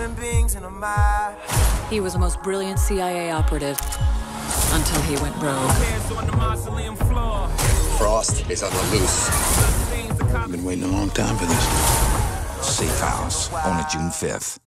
human beings in a mob. He was the most brilliant CIA operative until he went rogue. Frost is on the loose. I've been waiting a long time for this. Safe House, on June 5th.